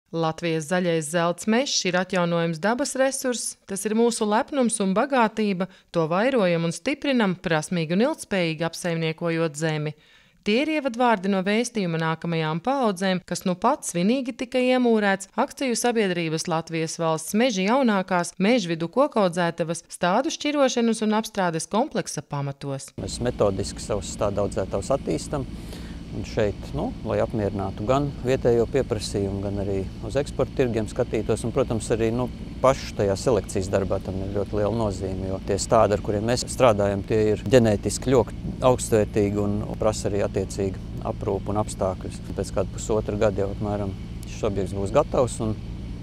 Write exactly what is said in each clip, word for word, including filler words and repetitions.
Latvijas zaļais zelts mežs ir atjaunojams dabas resurss, tas ir mūsu lepnums un bagātība, to vairojam un stiprinam, prasmīgi un ilgtspējīgi apsaimniekojot zemi. Tie ir ievadvārdi no vēstījuma nākamajām paaudzēm, kas nu pats svinīgi tika iemūrēts akciju sabiedrības Latvijas valsts meži jaunākās mežvidu kokaudzētavas stādu šķirošanas un apstrādes kompleksa pamatos. Mēs metodiski savus stādaudzētavus attīstam. Un šeit, nu, lai apmierinātu gan vietējo pieprasījumu, gan arī uz eksporta tirgiem skatītos. Un, protams, arī nu, pašu tajā selekcijas darbā tam ir ļoti liela nozīme, jo tie stādi, ar kuriem mēs strādājam, tie ir ģenētiski ļoti augstvērtīgi un prasa arī attiecīgi aprūpu un apstākļus. Pēc kāda pusotra gada jau apmēram šis objekts būs gatavs un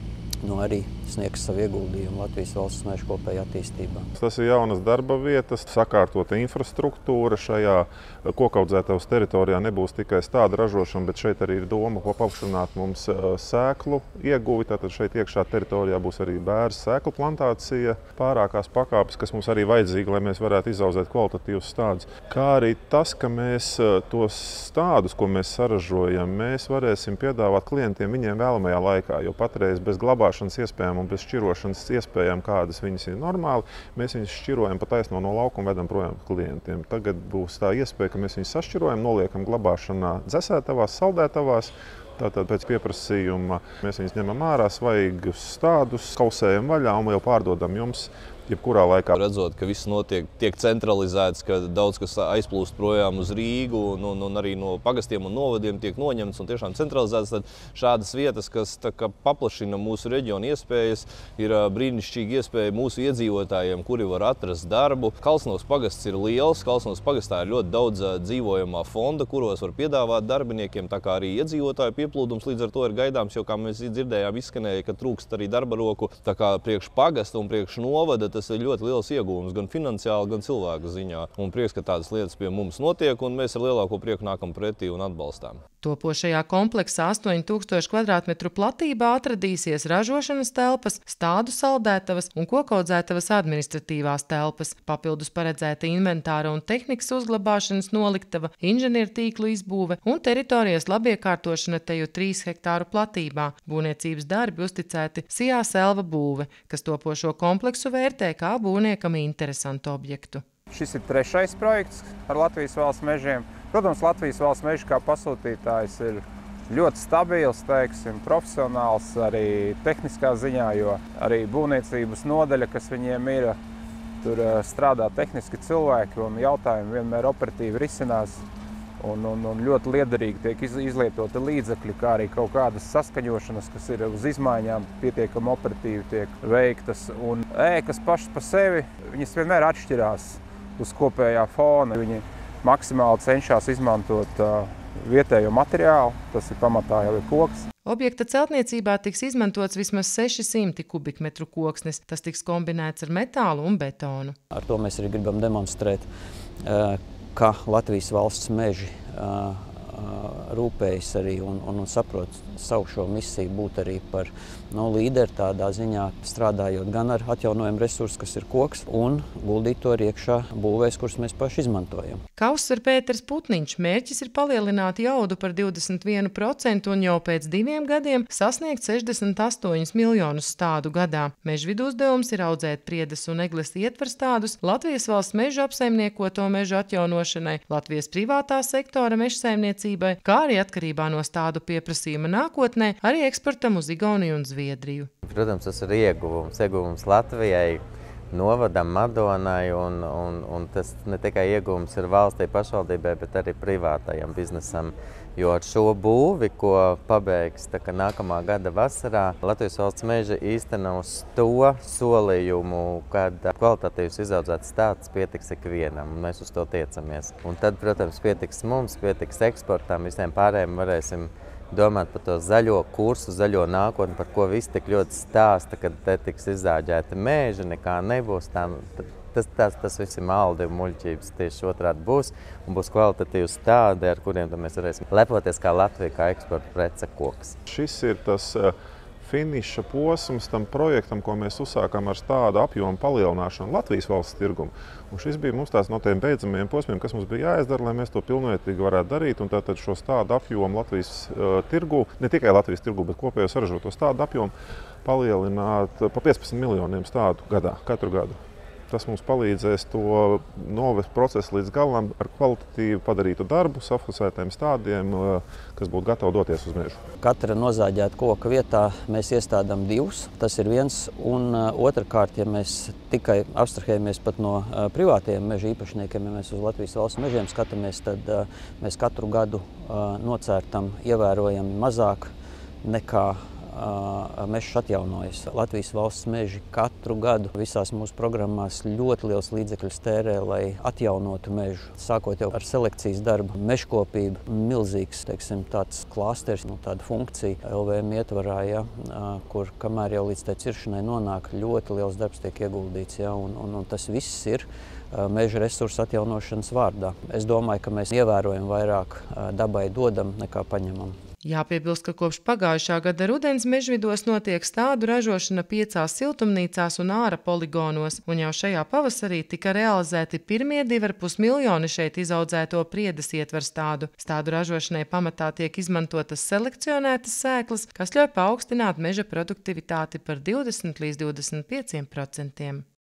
nu, arī sniegs savu ieguldījumu Latvijas valsts meža kopējā attīstībā. Tas ir jaunas darba vietas, sakārtota infrastruktūra. Šajā kokaudzētavas teritorijā nebūs tikai stāda ražošana, bet šeit arī ir doma paplašināt mums sēklu ieguvi. Tātad šeit iekšā teritorijā būs arī bērzu sēklu plantācija, pārākās pakāpes, kas mums arī vajadzīgi, lai mēs varētu izaudzēt kvalitatīvus stādus. Kā arī tas, ka mēs tos stādus, ko mēs saražojam, mēs varēsim piedāvāt klientiem viņiem vēlamajā laikā, jo patreiz bez glabāšanas iespējām un bez šķirošanas iespējām, kādas viņas ir normāli, mēs viņus šķirojam pa taisno no lauka un vedam projām klientiem. Tagad būs tā iespēja, ka mēs viņus sašķirojam, noliekam glabāšanā dzesētavās, saldētavās. Tātad pēc pieprasījuma mēs viņus ņemam ārā, svaigus stādus, kausējam vaļā un jau pārdodam jums jebkurā laikā. Redzot, ka viss notiek, tiek centralizēts, ka daudz kas aizplūst projām uz Rīgu un, un, un arī no pagastiem un novadiem tiek noņemts un tiešām centralizēts, tad šādas vietas, kas tā kā paplašina mūsu reģionu iespējas, ir brīnišķīgi iespēja mūsu iedzīvotājiem, kuri var atrast darbu. Kalsnovas pagasts ir liels, Kalsnovas pagastā ir ļoti daudz dzīvojamā fonda, kuros var piedāvāt darbiniekiem, tā kā arī iedzīvotāju pieplūdums līdz ar to ir gaidāms, jo, kā mēs dzirdējām, izskanēja, ka trūkst arī darba roku, tā kā priekš pagasta un priekš novada. Tas ir ļoti liels iegūms gan finansiāli, gan cilvēku ziņā. Un prieks, ka tādas lietas pie mums notiek, un mēs ar lielāko prieku nākam pretī un atbalstām. Topošajā kompleksā astoņi tūkstoši kvadrātmetru platībā atradīsies ražošanas telpas, stādu saldētavas un kokaudzētavas administratīvās telpas, papildus paredzēta inventāra un tehnikas uzglabāšanas noliktava, inženiertīklu izbūve un teritorijas labiekārtošana teju trīs hektāru platībā. Būvniecības darbi uzticēti Sijā Selva būve, kas topošo kompleksu vērtē kā būvniekam interesantu objektu. Šis ir trešais projekts ar Latvijas valsts mežiem. Protams, Latvijas valsts meži kā pasūtītājs ir ļoti stabils, teiksim, profesionāls arī tehniskā ziņā, jo arī būvniecības nodaļa, kas viņiem ir, tur strādā tehniski cilvēki un jautājumi vienmēr operatīvi risinās. Un, un, un ļoti liederīgi tiek izlietoti līdzekļi, kā arī kaut kādas saskaņošanas, kas ir uz izmaiņām, pietiekami operatīvi tiek veiktas. Un ēkas pašas pa sevi, viņas vienmēr atšķirās uz kopējā fona. Viņi maksimāli cenšas izmantot uh, vietējo materiālu, tas ir pamatā jau ir koks. Objekta celtniecībā tiks izmantots vismaz seši simti kubikmetru koksnes. Tas tiks kombinēts ar metālu un betonu. Ar to mēs arī gribam demonstrēt, uh, ka Latvijas valsts meži uh, uh, rūpējas arī un, un, un saprot savu šo misiju būt arī par no, līderi tādā ziņā, strādājot gan ar atjaunojumu resursu, kas ir koks, un guldīt to iekšā būvēs, kurus mēs paši izmantojam. Kā uzsver Pēters Putniņš, mērķis ir palielināt jaudu par divdesmit vienu procentu un jau pēc diviem gadiem sasniegt sešdesmit astoņus miljonus stādu gadā. Mežvidu uzdevums ir audzēt priedes un egles ietver stādus Latvijas valsts mežu apsaimniekoto mežu atjaunošanai, Latvijas privātā sektora mežsaimniecībai, kā arī atkarībā no stādu pieprasījuma nākotnē, arī eksportam uz Igauniju un Zviedriju. Protams, tas ir ieguvums, ieguvums Latvijai, novadam Madonai, un, un, un tas ne tikai ieguvums ir valstī pašvaldībai, bet arī privātajam biznesam. Jo ar šo būvi, ko pabeigs tā, nākamā gada vasarā, Latvijas valsts meži īstenos to solījumu, kad kvalitatīvs izaudzēts stāds pietiks ikvienam, un mēs uz to tiecamies. Un tad, protams, pietiks mums, pietiks eksportam, visiem pārējiem varēsim domāt par to zaļo kursu, zaļo nākotni, par ko visi tik ļoti stāsta, kad te tiks izzāģēti meži, nekā nebūs. Tā, tas, tas, tas viss ir maldi un muļķības, tieši otrādi būs, un būs kvalitatīvs stādi, ar kuriem mēs varēsim lepoties kā Latvija, kā eksporta prece koks. Šis ir tas finiša posms tam projektam, ko mēs uzsākām ar tādu apjomu palielināšanu Latvijas valsts tirgumu. Un šis bija mums tās no tiem beidzamajiem posmiem, kas mums bija jāizdara, lai mēs to pilnvērtīgi varētu darīt. Un tātad šo tādu apjomu Latvijas uh, tirgu, ne tikai Latvijas tirgu, bet kopējo saražoto tādu apjomu palielināt pa piecpadsmit miljoniem tādu gadā, katru gadu. Tas mums palīdzēs to novest procesu līdz galam ar kvalitatīvu padarītu darbu, safokusētiem stādiem, kas būtu gatavi doties uz mežu. Katra nozāģēta koka vietā mēs iestādām divus. Tas ir viens. Un otrkārt, ja mēs tikai abstrahējamies pat no privātajiem meža īpašniekiem, ja mēs uz Latvijas valsts mežiem skatāmies, tad mēs katru gadu nocērtam ievērojami mazāk nekā mežs atjaunojas. Latvijas valsts meži katru gadu visās mūsu programmās ļoti liels līdzekļus tērē, lai atjaunotu mežu. Sākot jau ar selekcijas darbu, mežkopību, milzīgs, teiksim, tāds klāsters, nu, tāda funkcija L V M ietvarā, ja, kur kamēr jau līdz tai ciršanai nonāk, ļoti liels darbs tiek ieguldīts, ja, un, un, un tas viss ir meža resursu atjaunošanas vārdā. Es domāju, ka mēs ievērojam vairāk dabai dodam nekā paņemam. Jāpiebilst, ka kopš pagājušā gada rudens mežvidos notiek stādu ražošana piecās siltumnīcās un āra poligonos, un jau šajā pavasarī tika realizēti pirmie divi ar pus miljoni šeit izaudzēto priedes ietver stādu. Stādu ražošanai pamatā tiek izmantotas selekcionētas sēklas, kas ļauj paaugstināt meža produktivitāti par divdesmit līdz divdesmit pieciem procentiem.